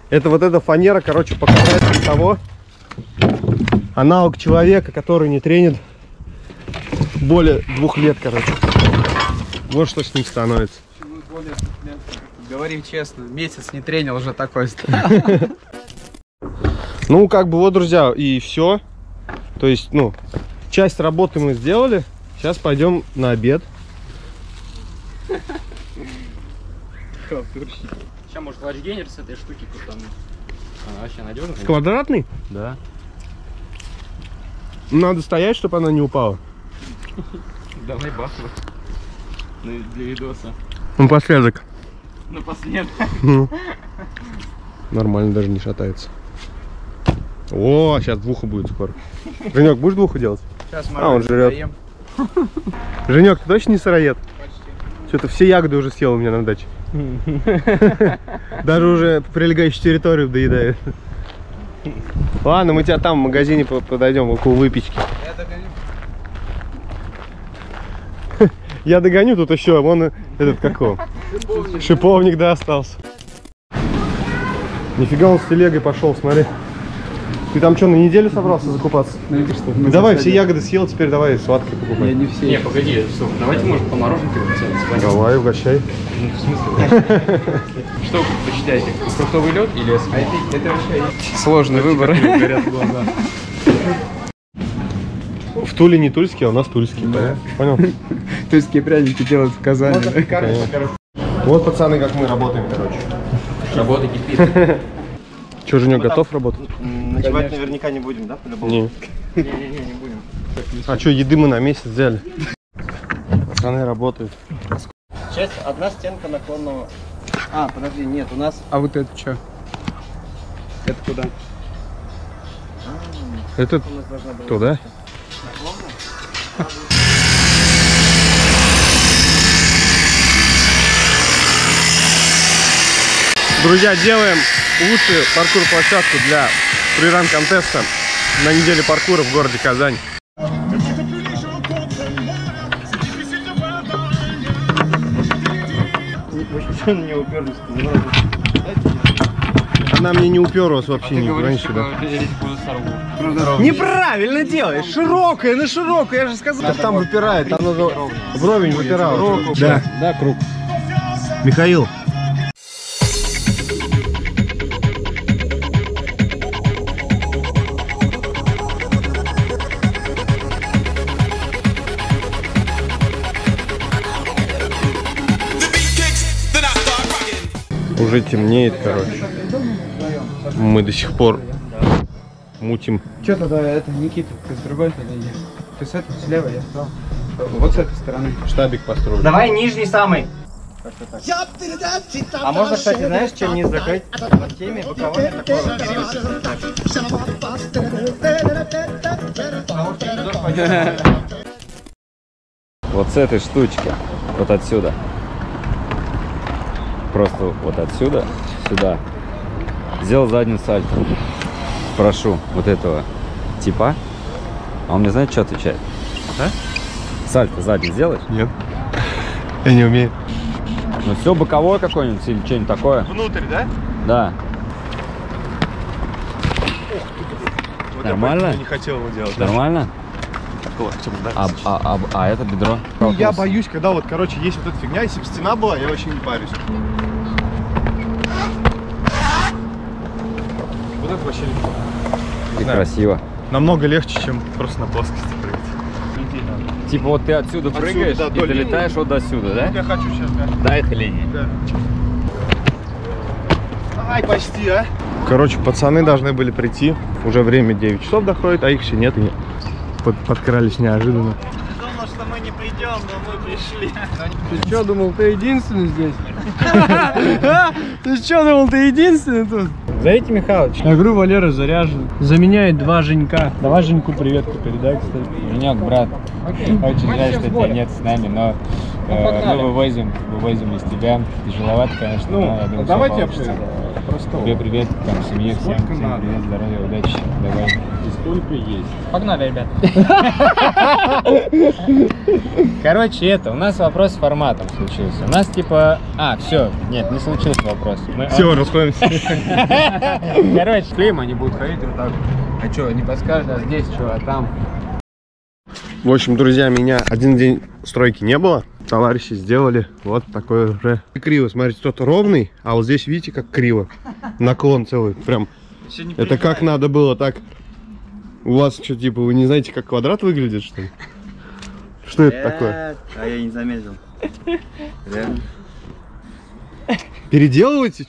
Это вот эта фанера, короче, показатель того, аналог человека, который не тренит более 2 лет, короче. Вот что с ним становится. Говорим честно, месяц не тренил, уже такой. Ну, как бы вот, друзья, и все. То есть, ну, часть работы мы сделали. Сейчас пойдем на обед. Сейчас, может, лачгейнер с этой штуки крутануть. Она вообще надежная? Квадратный? Да. Надо стоять, чтобы она не упала. Давай бахну. Для видоса. Напоследок. Напоследок. Нормально, даже не шатается. О, сейчас двуха будет скоро. Женек, будешь двуху делать? Сейчас мы он жрет. Женек, ты точно не сыроед? Что-то все ягоды уже съел у меня на даче. Даже уже прилегающую территорию доедает. Ладно, мы тебя там в магазине подойдем, около выпечки. Я догоню. Я догоню, тут еще, вон этот какого? Шиповник, да, остался. Нифига он с телегой пошел, смотри. Ты там что, на неделю собрался закупаться? Давай, все ягоды съел, теперь давай сладкие покупай. Я не все. Не, погоди, стоп, давайте, может, по мороженке вот Давай, угощай. Ну, в смысле? Что вы предпочитаете? Фруктовый лед или эскимо? Это вообще сложный выбор. Горят глаза. В Туле не тульские, а у нас тульские. Понял? Тульские пряники делают в Казани. Вот, пацаны, как мы работаем, короче. Работа кипит. Че, Женек, готов работать? Ночевать наверняка не будем, да, по-любому? Не. Не будем. А что, еды мы на месяц взяли? Пацаны работают. Часть, одна стенка наклонного. А, подожди, нет, у нас... А вот это что? Это куда? Это у нас должна была туда? Друзья, делаем лучшую паркур-площадку для фриран-контеста на неделе паркура в городе Казань. не уперлись. Она мне не уперлась вообще не раньше, да? Неправильно делаешь! Широкая, на широкую, я же сказал. Там выпирает, там надо вровень выпирал. Да, да, круг. Михаил. Уже темнеет, короче. Мы до сих пор мутим. Че тогда это, Никита, ты с другой подойди. Ты с этой, слева, я стал. Вот с этой стороны. Штабик построили. Давай нижний самый. А можно, кстати, знаешь, чем низ закрыть? Вот теми боковыми такого. Вот с этой штучки, вот отсюда. Просто вот отсюда, сюда. Сделал заднюю сальто. Прошу вот этого типа. А он мне знает, что отвечает? А? Сальто задний сделаешь? Нет. Я не умею. Ну все, боковое какое-нибудь или что-нибудь такое. Внутрь, да? Да. Вот Нормально? Я не хотел его делать. Нормально? Да? А это бедро? Ну, я боюсь, когда вот, короче, есть вот эта фигня, если бы стена была, я вообще не парюсь. Вот это вообще легко. И красиво. Намного легче, чем просто на плоскости прыгать. Типа вот ты отсюда прыгаешь да, и долетаешь вот до сюда, да? Я хочу сейчас, да. До этой линии. Да. Ай, почти, а. Короче, пацаны должны были прийти. Уже время 9 часов доходит, а их все нет и подкрались неожиданно. Я думал, что мы не придем, но мы пришли. Ты что, думал, ты единственный здесь? Ты что, думал, ты единственный тут? Зовите Михалыч. Я говорю, Валера заряжен. Заменяет 2 Женька. Давай Женьку приветку передай, кстати. Женек, брат, очень жаль, что тебя нет с нами, но мы вывозим из тебя. Тяжеловато, конечно, но я думаю, давайте все получится. Тебе привет, там, семье, всем привет, здоровья, удачи, давай. И столько есть. Погнали, ребят. Короче, у нас вопрос с форматом случился. У нас типа... все, нет, не случился вопрос. Все, расходимся. Короче, клеим, они будут ходить вот так. А что, не подскажешь, а здесь что, а там? В общем, друзья, меня один день стройки не было. Товарищи сделали вот такой уже криво. Смотрите, тот ровный, а вот здесь, видите, как криво. Наклон целый. Прям. Это как надо было так. У вас что, типа, вы не знаете, как квадрат выглядит, что ли? Что это такое? А я не заметил. Реально. Переделываете?